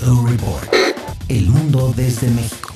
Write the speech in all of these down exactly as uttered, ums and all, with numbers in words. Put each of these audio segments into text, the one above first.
Blue Report. El mundo desde México.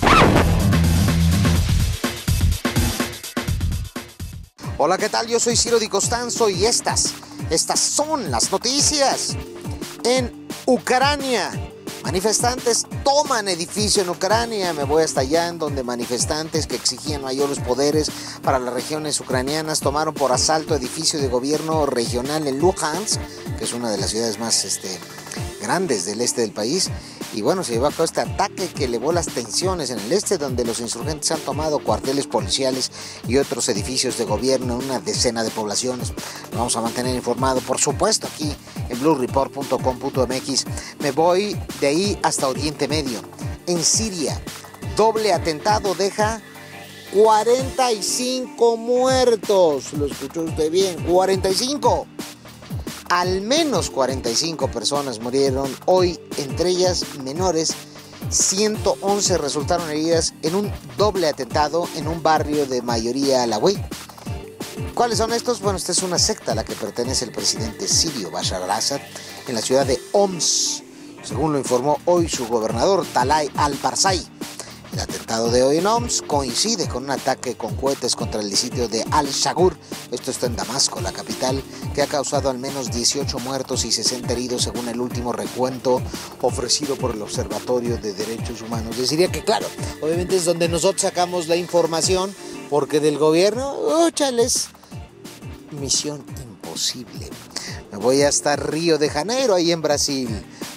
Hola, ¿qué tal? Yo soy Ciro Di Costanzo y estas, estas son las noticias. En Ucrania, manifestantes toman edificio en Ucrania. Me voy hasta allá, en donde manifestantes que exigían mayores poderes para las regiones ucranianas tomaron por asalto edificio de gobierno regional en Luhansk, que es una de las ciudades más este, grandes del este del país. Y bueno, se llevó a cabo este ataque que elevó las tensiones en el este, donde los insurgentes han tomado cuarteles policiales y otros edificios de gobierno en una decena de poblaciones. Lo vamos a mantener informado, por supuesto, aquí en blue report punto com punto m x. Me voy de ahí hasta Oriente Medio. En Siria, doble atentado deja cuarenta y cinco muertos. ¿Lo escuchó usted bien? cuarenta y cinco. Al menos cuarenta y cinco personas murieron hoy, entre ellas menores. ciento once resultaron heridas en un doble atentado en un barrio de mayoría alawí. ¿Cuáles son estos? Bueno, esta es una secta a la que pertenece el presidente sirio Bashar al-Assad en la ciudad de Homs, según lo informó hoy su gobernador Talay al-Barzai. El atentado de hoy en Homs coincide con un ataque con cohetes contra el sitio de Al-Shagur, esto está en Damasco, la capital, que ha causado al menos dieciocho muertos y sesenta heridos según el último recuento ofrecido por el Observatorio de Derechos Humanos. Les diría que claro, obviamente es donde nosotros sacamos la información, porque del gobierno, ¡oh, chales! Misión imposible. Me voy hasta Río de Janeiro, ahí en Brasil.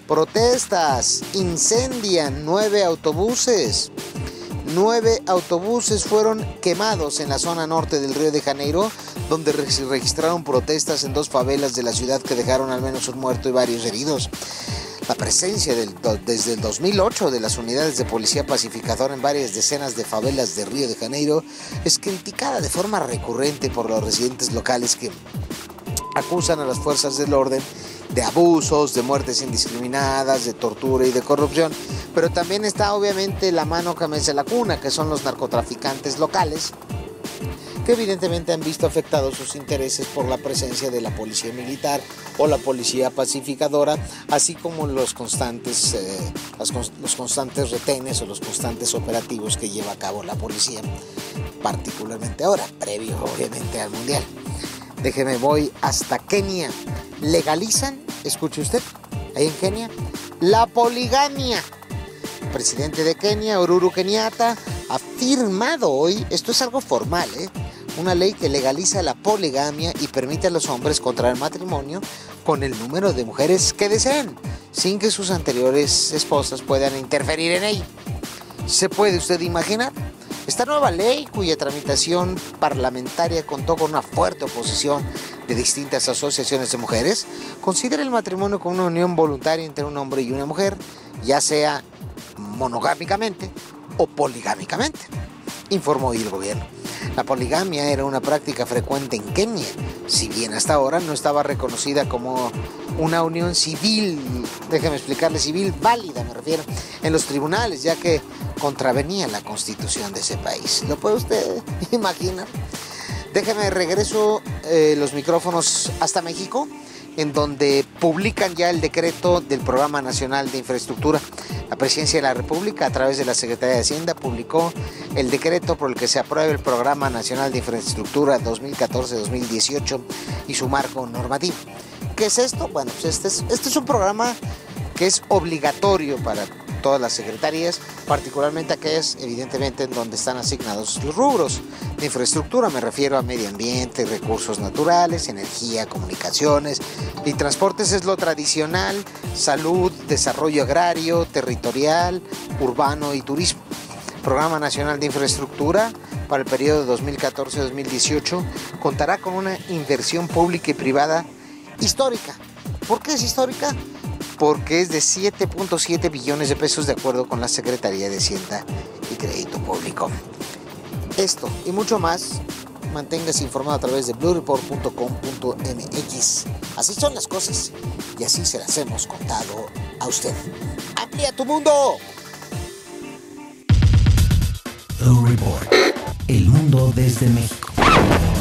Protestas, incendian nueve autobuses. Nueve autobuses fueron quemados en la zona norte del Río de Janeiro, donde se registraron protestas en dos favelas de la ciudad que dejaron al menos un muerto y varios heridos. La presencia del, desde el dos mil ocho de las unidades de policía pacificadora en varias decenas de favelas de Río de Janeiro es criticada de forma recurrente por los residentes locales que acusan a las fuerzas del orden de abusos, de muertes indiscriminadas, de tortura y de corrupción. Pero también está obviamente la mano que mece la cuna, que son los narcotraficantes locales, que evidentemente han visto afectados sus intereses por la presencia de la policía militar o la policía pacificadora, así como los constantes, eh, los, los constantes retenes o los constantes operativos que lleva a cabo la policía, particularmente ahora, previo obviamente al Mundial. Déjeme, voy hasta Kenia. Legalizan, escuche usted, ahí en Kenia, la poligamia. El presidente de Kenia, Uhuru Kenyatta, ha firmado hoy, esto es algo formal, ¿eh? una ley que legaliza la poligamia y permite a los hombres contraer matrimonio con el número de mujeres que deseen, sin que sus anteriores esposas puedan interferir en ello. ¿Se puede usted imaginar? Esta nueva ley, cuya tramitación parlamentaria contó con una fuerte oposición de distintas asociaciones de mujeres, considera el matrimonio como una unión voluntaria entre un hombre y una mujer, ya sea monogámicamente o poligámicamente, informó hoy el gobierno. La poligamia era una práctica frecuente en Kenia, si bien hasta ahora no estaba reconocida como una unión civil, déjeme explicarle, civil válida, me refiero, en los tribunales, ya que contravenía la constitución de ese país. ¿Lo puede usted imaginar? Déjeme regreso eh, los micrófonos hasta México, en donde publican ya el decreto del Programa Nacional de Infraestructura. La Presidencia de la República, a través de la Secretaría de Hacienda, publicó el decreto por el que se aprueba el Programa Nacional de Infraestructura dos mil catorce a dos mil dieciocho y su marco normativo. ¿Qué es esto? Bueno, pues este es, este es un programa que es obligatorio para todas las secretarías, particularmente aquellas, evidentemente, en donde están asignados los rubros de infraestructura. Me refiero a medio ambiente, recursos naturales, energía, comunicaciones y transportes es lo tradicional, salud, desarrollo agrario, territorial, urbano y turismo. Programa Nacional de Infraestructura para el periodo dos mil catorce a dos mil dieciocho contará con una inversión pública y privada histórica. ¿Por qué es histórica? Porque es de siete punto siete billones de pesos de acuerdo con la Secretaría de Hacienda y Crédito Público. Esto y mucho más, manténgase informado a través de blue report punto com punto m x. Así son las cosas y así se las hemos contado a usted. ¡Amplía tu mundo! Blue Report. El mundo desde México.